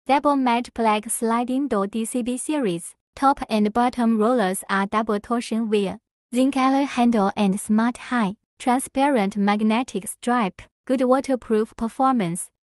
Double matte black sliding door DCB series. Top and bottom rollers are double torsion wear. Zinc alloy handle and smart high. Transparent magnetic stripe. Good waterproof performance.